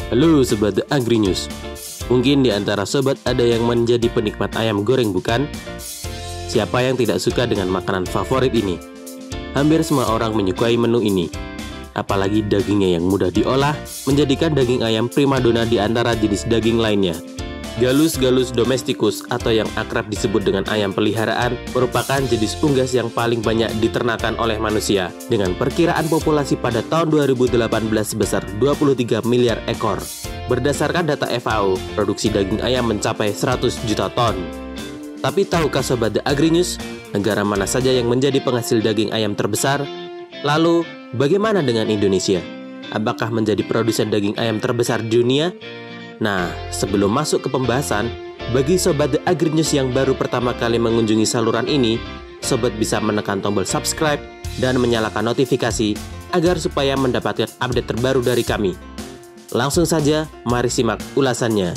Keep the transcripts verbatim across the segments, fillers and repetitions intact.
Halo Sobat The Agri News. Mungkin di antara sobat ada yang menjadi penikmat ayam goreng, bukan? Siapa yang tidak suka dengan makanan favorit ini? Hampir semua orang menyukai menu ini. Apalagi dagingnya yang mudah diolah, menjadikan daging ayam primadona di antara jenis daging lainnya. Gallus gallus domesticus atau yang akrab disebut dengan ayam peliharaan merupakan jenis unggas yang paling banyak diternakan oleh manusia dengan perkiraan populasi pada tahun dua ribu delapan belas sebesar dua puluh tiga miliar ekor. Berdasarkan data F A O, produksi daging ayam mencapai seratus juta ton. Tapi tahukah Sobat The Agri News, negara mana saja yang menjadi penghasil daging ayam terbesar? Lalu, bagaimana dengan Indonesia? Apakah menjadi produsen daging ayam terbesar di dunia? Nah, sebelum masuk ke pembahasan, bagi Sobat The Agri News yang baru pertama kali mengunjungi saluran ini, Sobat bisa menekan tombol subscribe dan menyalakan notifikasi agar supaya mendapatkan update terbaru dari kami. Langsung saja, mari simak ulasannya.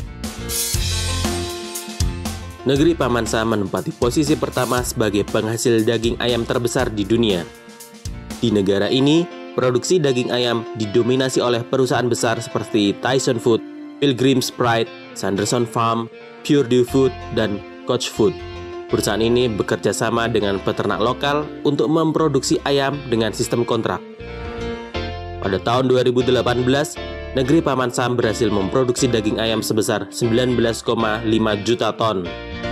Negeri Paman Sam menempati posisi pertama sebagai penghasil daging ayam terbesar di dunia. Di negara ini, produksi daging ayam didominasi oleh perusahaan besar seperti Tyson Food, Pilgrim's Pride, Sanderson Farm, Purdue Food, dan Koch Food. Perusahaan ini bekerja sama dengan peternak lokal untuk memproduksi ayam dengan sistem kontrak. Pada tahun dua ribu delapan belas, negeri Paman Sam berhasil memproduksi daging ayam sebesar sembilan belas koma lima juta ton.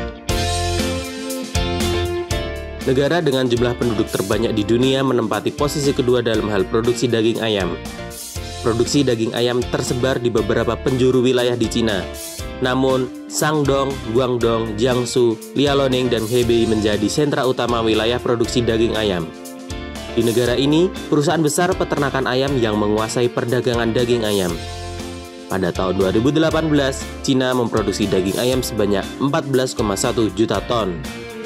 Negara dengan jumlah penduduk terbanyak di dunia menempati posisi kedua dalam hal produksi daging ayam. Produksi daging ayam tersebar di beberapa penjuru wilayah di Cina. Namun, Shandong, Guangdong, Jiangsu, Liaoning, dan Hebei menjadi sentra utama wilayah produksi daging ayam. Di negara ini, perusahaan besar peternakan ayam yang menguasai perdagangan daging ayam. Pada tahun dua ribu delapan belas, Cina memproduksi daging ayam sebanyak empat belas koma satu juta ton.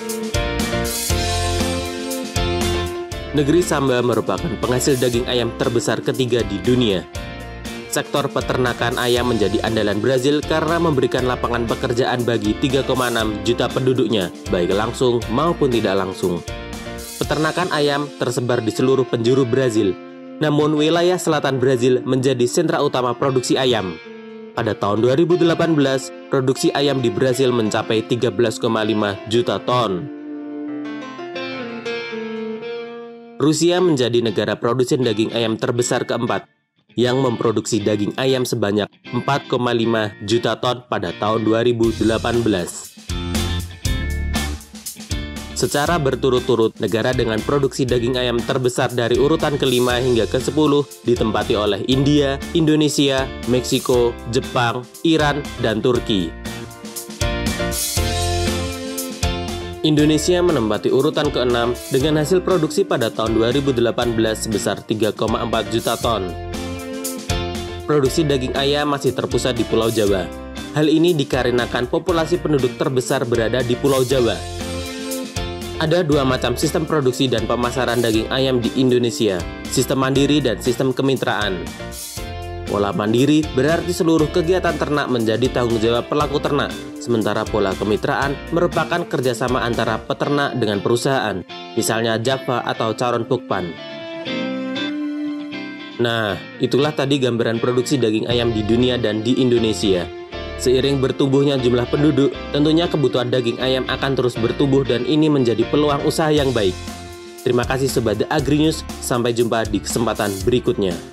Negeri Samba merupakan penghasil daging ayam terbesar ketiga di dunia. Sektor peternakan ayam menjadi andalan Brazil karena memberikan lapangan pekerjaan bagi tiga koma enam juta penduduknya, baik langsung maupun tidak langsung. Peternakan ayam tersebar di seluruh penjuru Brazil, namun wilayah selatan Brazil menjadi sentra utama produksi ayam. Pada tahun dua ribu delapan belas, produksi ayam di Brazil mencapai tiga belas koma lima juta ton. Rusia menjadi negara produsen daging ayam terbesar keempat, yang memproduksi daging ayam sebanyak empat koma lima juta ton pada tahun dua ribu delapan belas. Secara berturut-turut, negara dengan produksi daging ayam terbesar dari urutan kelima hingga ke sepuluh ditempati oleh India, Indonesia, Meksiko, Jepang, Iran, dan Turki. Indonesia menempati urutan keenam dengan hasil produksi pada tahun dua ribu delapan belas sebesar tiga koma empat juta ton. Produksi daging ayam masih terpusat di Pulau Jawa. Hal ini dikarenakan populasi penduduk terbesar berada di Pulau Jawa. Ada dua macam sistem produksi dan pemasaran daging ayam di Indonesia, sistem mandiri dan sistem kemitraan. Pola mandiri berarti seluruh kegiatan ternak menjadi tanggung jawab pelaku ternak, sementara pola kemitraan merupakan kerjasama antara peternak dengan perusahaan, misalnya Java atau Charon Pukpan. Nah, itulah tadi gambaran produksi daging ayam di dunia dan di Indonesia. Seiring bertumbuhnya jumlah penduduk, tentunya kebutuhan daging ayam akan terus bertumbuh dan ini menjadi peluang usaha yang baik. Terima kasih Sobat The Agri News, sampai jumpa di kesempatan berikutnya.